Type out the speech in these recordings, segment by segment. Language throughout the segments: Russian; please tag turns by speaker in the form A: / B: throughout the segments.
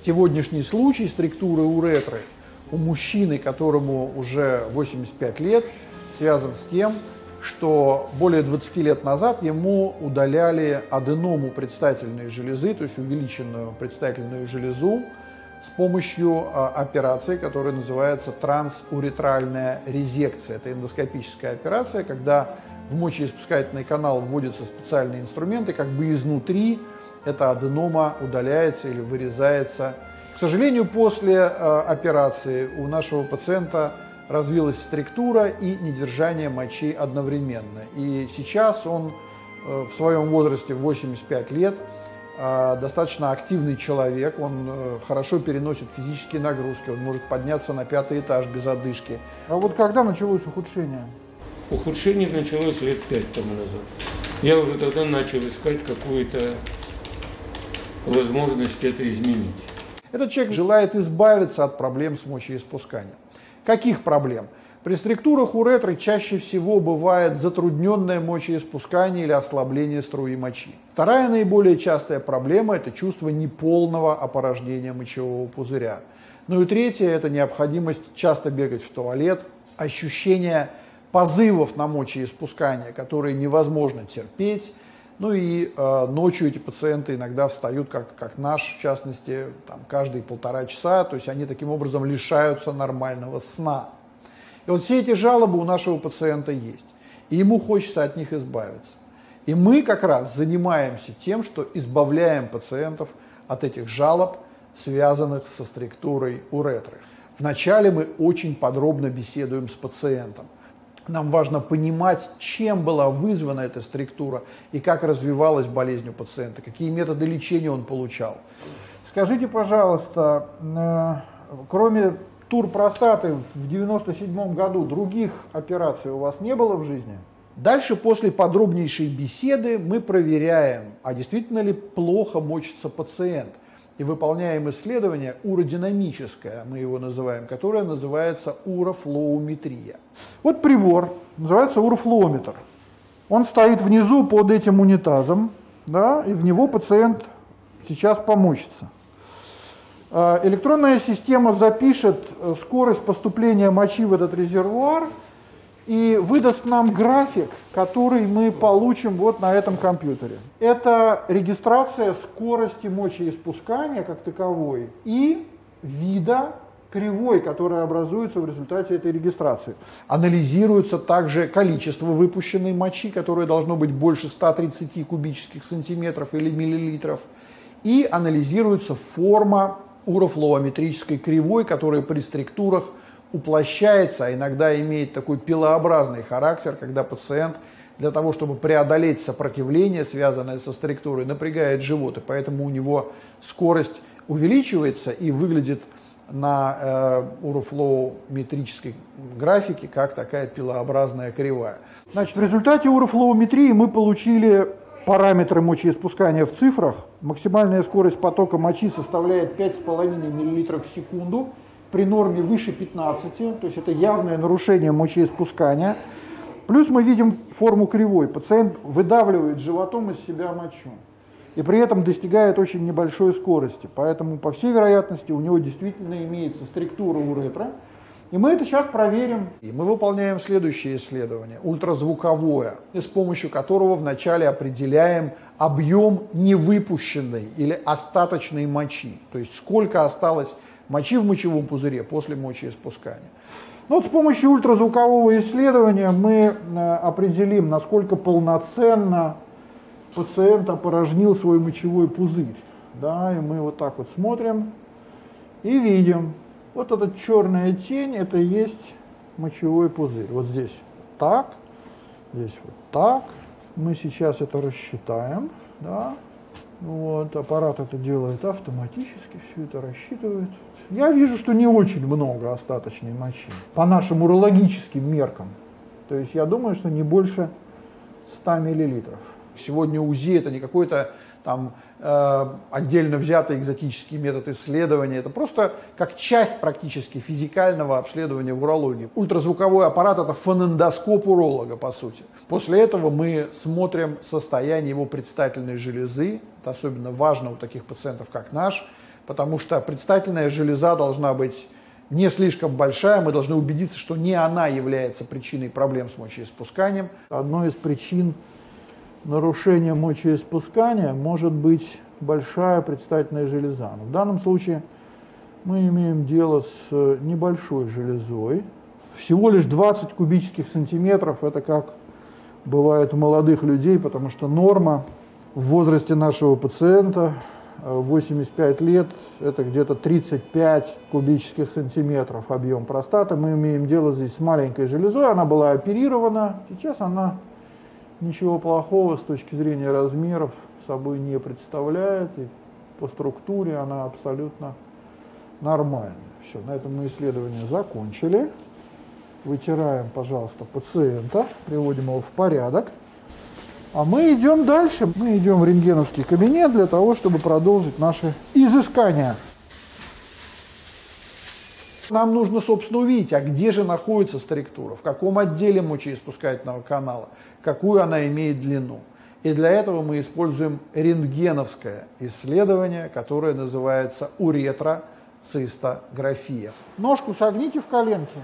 A: Сегодняшний случай стрикторы уретры у мужчины, которому уже 85 лет, связан с тем, что более 20 лет назад ему удаляли аденому предстательной железы, то есть увеличенную предстательную железу, с помощью операции, которая называется трансуретральная резекция. Это эндоскопическая операция, когда в мочеиспускательный канал вводятся специальные инструменты, как бы изнутри эта аденома удаляется или вырезается. К сожалению, после операции у нашего пациента развилась стриктура и недержание мочи одновременно. И сейчас он в своем возрасте, в 85 лет, достаточно активный человек, он хорошо переносит физические нагрузки, он может подняться на 5-й этаж без одышки.
B: А вот когда началось ухудшение?
C: Ухудшение началось лет 5 тому назад. Я уже тогда начал искать какую-то возможность это изменить.
A: Этот человек желает избавиться от проблем с мочеиспусканием. Каких проблем? При стриктурах уретры чаще всего бывает затрудненное мочеиспускание или ослабление струи мочи. Вторая наиболее частая проблема – это чувство неполного опорожнения мочевого пузыря. Ну и третья – это необходимость часто бегать в туалет, ощущение позывов на мочеиспускание, которые невозможно терпеть. Ну и ночью эти пациенты иногда встают, как наш, в частности, там, каждые 1,5 часа, то есть они таким образом лишаются нормального сна. И вот все эти жалобы у нашего пациента есть, и ему хочется от них избавиться. И мы как раз занимаемся тем, что избавляем пациентов от этих жалоб, связанных со стриктурой уретры. Вначале мы очень подробно беседуем с пациентом. Нам важно понимать, чем была вызвана эта стриктура и как развивалась болезнь у пациента, какие методы лечения он получал.
B: Скажите, пожалуйста, кроме тур простаты в 1997 году других операций у вас не было в жизни?
A: Дальше, после подробнейшей беседы, мы проверяем, а действительно ли плохо мочится пациент. И выполняем исследование уродинамическое, мы его называем, которое называется урофлоуметрия.
B: Вот прибор, называется урофлоуметр. Он стоит внизу под этим унитазом, да, и в него пациент сейчас помочится. Электронная система запишет скорость поступления мочи в этот резервуар и выдаст нам график, который мы получим вот на этом компьютере. Это регистрация скорости мочеиспускания как таковой и вида кривой, которая образуется в результате этой регистрации.
A: Анализируется также количество выпущенной мочи, которое должно быть больше 130 кубических сантиметров или миллилитров. И анализируется форма урофлоуметрической кривой, которая при стриктурах уплощается, а иногда имеет такой пилообразный характер, когда пациент для того, чтобы преодолеть сопротивление, связанное со стриктурой, напрягает живот, и поэтому у него скорость увеличивается и выглядит на урофлоуметрической графике как такая пилообразная кривая.
B: Значит, в результате урофлоуметрии мы получили параметры мочеиспускания в цифрах. Максимальная скорость потока мочи составляет 5,5 мл в секунду. При норме выше 15, то есть это явное нарушение мочеиспускания. Плюс мы видим форму кривой. Пациент выдавливает животом из себя мочу. И при этом достигает очень небольшой скорости. Поэтому, по всей вероятности, у него действительно имеется стриктура уретры. И мы это сейчас проверим.
A: И мы выполняем следующее исследование, ультразвуковое, с помощью которого вначале определяем объем невыпущенной или остаточной мочи. То есть сколько осталось мочи в мочевом пузыре после мочеиспускания.
B: Ну, вот с помощью ультразвукового исследования мы определим, насколько полноценно пациент опорожнил свой мочевой пузырь. Да, и мы вот так вот смотрим и видим. Вот эта черная тень, это и есть мочевой пузырь. Вот здесь так, здесь вот так. Мы сейчас это рассчитаем. Да. Вот, аппарат это делает автоматически, все это рассчитывает. Я вижу, что не очень много остаточной мочи по нашим урологическим меркам. То есть я думаю, что не больше 100 миллилитров.
A: Сегодня УЗИ это не какой-то там отдельно взятый экзотический метод исследования, это просто как часть практически физикального обследования в урологии. Ультразвуковой аппарат это фонендоскоп уролога по сути. После этого мы смотрим состояние его предстательной железы, это особенно важно у таких пациентов как наш, потому что предстательная железа должна быть не слишком большая, мы должны убедиться, что не она является причиной проблем с мочеиспусканием.
B: Одной из причин нарушения мочеиспускания может быть большая предстательная железа. Но в данном случае мы имеем дело с небольшой железой. Всего лишь 20 кубических сантиметров, это как бывает у молодых людей, потому что норма в возрасте нашего пациента 85 лет, это где-то 35 кубических сантиметров объем простаты. Мы имеем дело здесь с маленькой железой, она была оперирована, сейчас она ничего плохого с точки зрения размеров собой не представляет, и по структуре она абсолютно нормальная. Все, на этом мы исследование закончили. Вытираем, пожалуйста, пациента, приводим его в порядок. А мы идем дальше. Мы идем в рентгеновский кабинет для того, чтобы продолжить наши изыскания.
A: Нам нужно, собственно, увидеть, а где же находится структура, в каком отделе мочеиспускательного канала, какую она имеет длину. И для этого мы используем рентгеновское исследование, которое называется уретроцистография.
B: Ножку согните в коленке.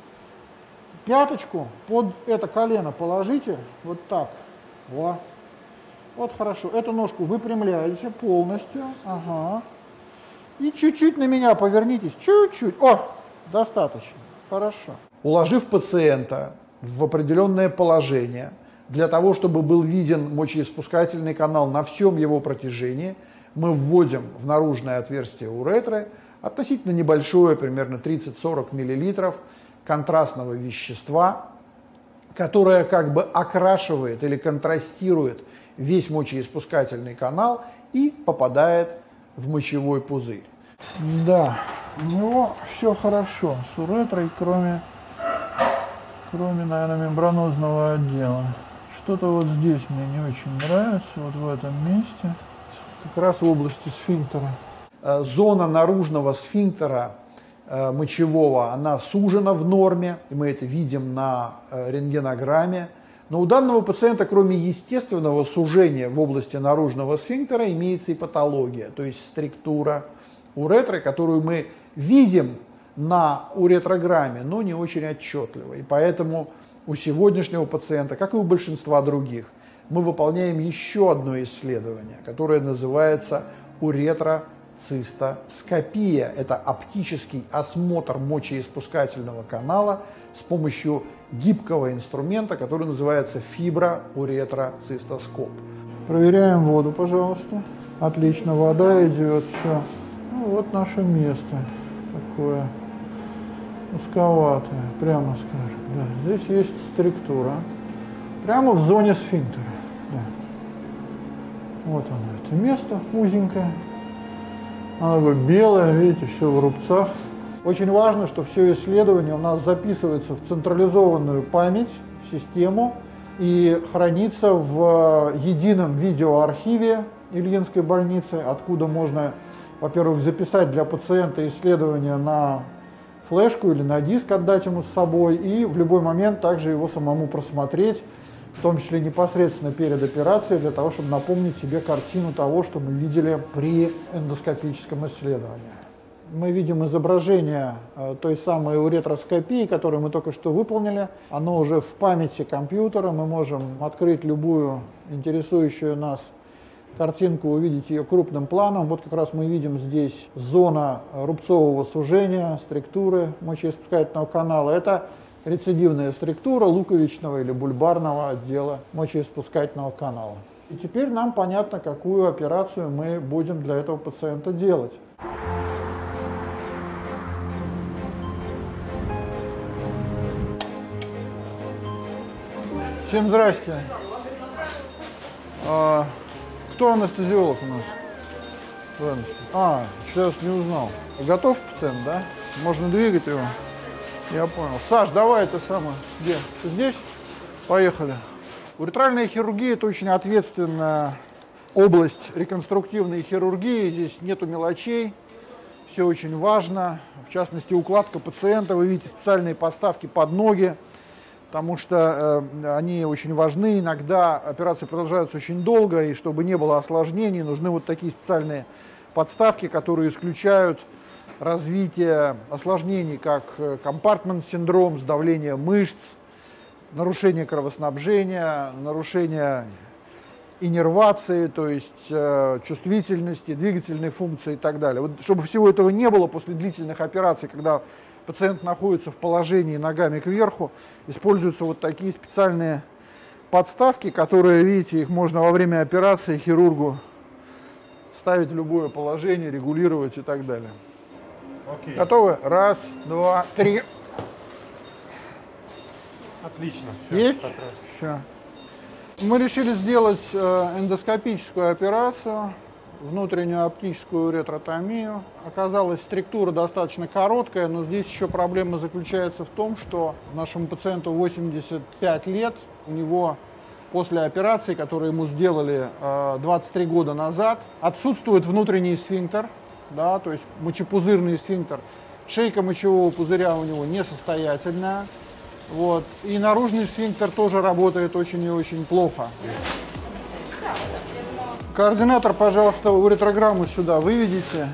B: Пяточку под это колено положите, вот так. Во. Вот хорошо. Эту ножку выпрямляете полностью. Ага. И чуть-чуть на меня повернитесь. Чуть-чуть. О, достаточно. Хорошо.
A: Уложив пациента в определенное положение, для того, чтобы был виден мочеиспускательный канал на всем его протяжении, мы вводим в наружное отверстие уретры относительно небольшое, примерно 30-40 мл, контрастного вещества, которое как бы окрашивает или контрастирует весь мочеиспускательный канал и попадает в мочевой пузырь.
B: Да, у него все хорошо с уретрой, кроме, наверное, мембранозного отдела. Что-то вот здесь мне не очень нравится, вот в этом месте, как раз в области сфинктера.
A: Зона наружного сфинктера мочевого, она сужена в норме, и мы это видим на рентгенограмме. Но у данного пациента, кроме естественного сужения в области наружного сфинктера, имеется и патология, то есть структура уретры, которую мы видим на уретрограмме, но не очень отчетливо. И поэтому у сегодняшнего пациента, как и у большинства других, мы выполняем еще одно исследование, которое называется уретроцистоскопия. Это оптический осмотр мочеиспускательного канала с помощью гибкого инструмента, который называется фиброуретроцистоскоп.
B: Проверяем воду, пожалуйста. Отлично, вода идет, все. Ну, вот наше место такое узковатое, прямо скажем. Да, здесь есть структура. Прямо в зоне сфинктера. Да. Вот оно, это место узенькое. Оно такое белое, видите, все в рубцах. Очень важно, что все исследование у нас записывается в централизованную память, в систему, и хранится в едином видеоархиве Ильинской больницы, откуда можно, во-первых, записать для пациента исследование на флешку или на диск, отдать ему с собой, и в любой момент также его самому просмотреть, в том числе непосредственно перед операцией, для того, чтобы напомнить себе картину того, что мы видели при эндоскопическом исследовании. Мы видим изображение той самой уретроскопии, которую мы только что выполнили. Оно уже в памяти компьютера, мы можем открыть любую интересующую нас картинку, увидеть ее крупным планом. Вот как раз мы видим здесь зона рубцового сужения, структуры мочеиспускательного канала. Это рецидивная структура луковичного или бульбарного отдела мочеиспускательного канала. И теперь нам понятно, какую операцию мы будем для этого пациента делать. Всем здрасте. Кто анестезиолог у нас? Сейчас не узнал. Готов пациент, да? Можно двигать его? Я понял. Саш, давай это самое. Где? Ты здесь? Поехали. Уретральная хирургия – это очень ответственная область реконструктивной хирургии. Здесь нету мелочей. Все очень важно. В частности, укладка пациента. Вы видите специальные подставки под ноги, потому что они очень важны. Иногда операции продолжаются очень долго, и чтобы не было осложнений, нужны вот такие специальные
A: подставки, которые исключают развитие осложнений, как компартмент-синдром, сдавление мышц, нарушение кровоснабжения, нарушение иннервации, то есть чувствительности, двигательной функции и так далее. Вот, чтобы всего этого не было после длительных операций, когда пациент находится в положении ногами кверху, используются вот такие специальные подставки, которые, видите, их можно во время операции хирургу ставить в любое положение, регулировать и так далее.
B: Окей.
A: Готовы? Раз, два, три.
B: Отлично.
A: Есть? Все. Мы решили сделать эндоскопическую операцию, внутреннюю оптическую уретротомию. Оказалось, структура достаточно короткая, но здесь еще проблема заключается в том, что нашему пациенту 85 лет, у него после операции, которую ему сделали 23 года назад, отсутствует внутренний сфинктер, да, то есть мочепузырный сфинктер. Шейка мочевого пузыря у него несостоятельная. Вот. И наружный сфинктер тоже работает очень и очень плохо. Координатор, пожалуйста, уретрограмму сюда выведите.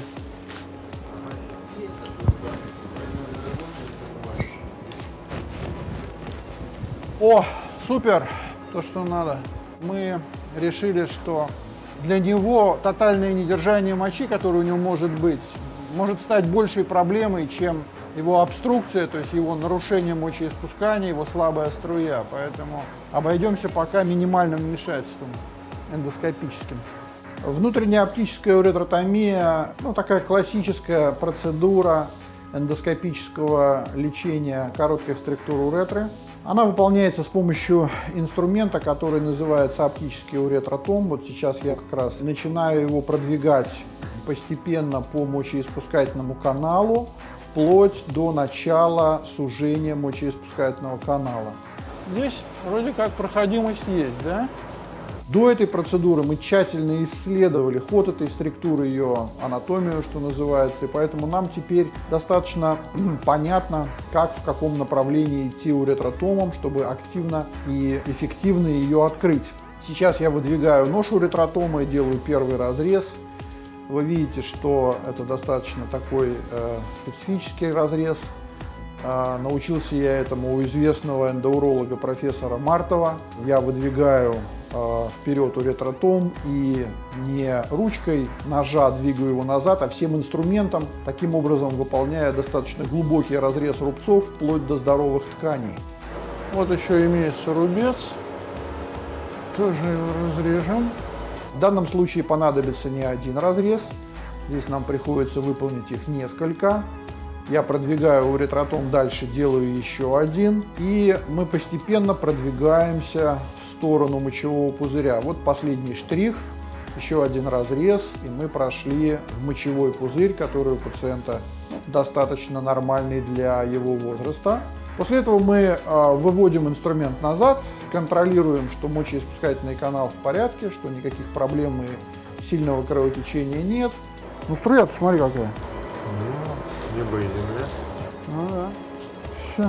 A: О, супер, то, что надо. Мы решили, что для него тотальное недержание мочи, которое у него может быть, может стать большей проблемой, чем его обструкция, то есть его нарушение мочеиспускания, его слабая струя. Поэтому обойдемся пока минимальным вмешательством эндоскопическим. Внутренняя оптическая уретротомия, ну, такая классическая процедура эндоскопического лечения коротких структур уретры. Она выполняется с помощью инструмента, который называется оптический уретротом. Вот сейчас я как раз начинаю его продвигать постепенно по мочеиспускательному каналу, вплоть до начала сужения мочеиспускательного канала. Здесь вроде как проходимость есть, да? До этой процедуры мы тщательно исследовали ход этой структуры, ее анатомию, что называется, и поэтому нам теперь достаточно понятно, как, в каком направлении идти уретротомом, чтобы активно и эффективно ее открыть. Сейчас я выдвигаю нож уретротома и делаю первый разрез. Вы видите, что это достаточно такой специфический разрез. Научился я этому у известного эндоуролога профессора Мартова. Я выдвигаю вперед уретротом и не ручкой ножа двигаю его назад, а всем инструментом, таким образом выполняя достаточно глубокий разрез рубцов вплоть до здоровых тканей. Вот еще имеется рубец, тоже его разрежем. В данном случае понадобится не один разрез, здесь нам приходится выполнить их несколько. Я продвигаю уретротом дальше, делаю еще один, и мы постепенно продвигаемся в сторону мочевого пузыря. Вот последний штрих, еще один разрез, и мы прошли в мочевой пузырь, который у пациента достаточно нормальный для его возраста. После этого мы выводим инструмент назад, контролируем, что мочеиспускательный канал в порядке, что никаких проблем и сильного кровотечения нет. Ну, струя, посмотри, какая.
B: Небо и земля.
A: Ну да. Все.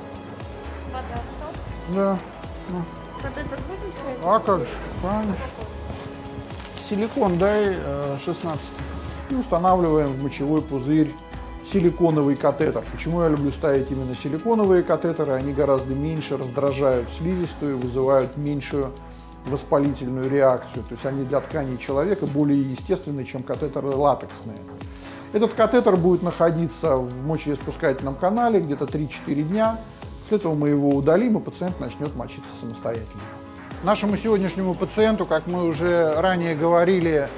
D: Вода стоп.
A: Да.
D: Катетер будем ставить?
A: А как же, конечно. Силикон дай 16. И устанавливаем в мочевой пузырь силиконовый катетер. Почему я люблю ставить именно силиконовые катетеры? Они гораздо меньше раздражают слизистую, вызывают меньшую воспалительную реакцию. То есть они для тканей человека более естественны, чем катетеры латексные. Этот катетер будет находиться в мочеиспускательном канале где-то 3-4 дня. После этого мы его удалим, и пациент начнет мочиться самостоятельно. Нашему сегодняшнему пациенту, как мы уже ранее говорили,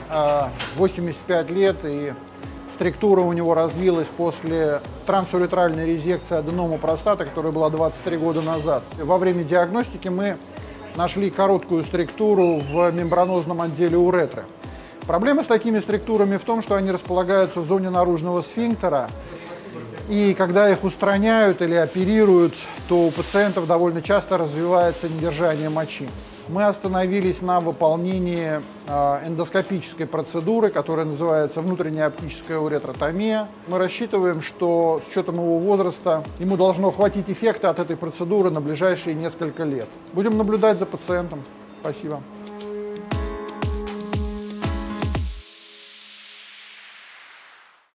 A: 85 лет, и структура у него развилась после трансуретральной резекции аденомы простаты, которая была 23 года назад. Во время диагностики мы нашли короткую структуру в мембранозном отделе уретры. Проблема с такими структурами в том, что они располагаются в зоне наружного сфинктера, и когда их устраняют или оперируют, то у пациентов довольно часто развивается недержание мочи. Мы остановились на выполнении эндоскопической процедуры, которая называется внутренняя оптическая уретротомия. Мы рассчитываем, что с учетом его возраста ему должно хватить эффекта от этой процедуры на ближайшие несколько лет. Будем наблюдать за пациентом. Спасибо.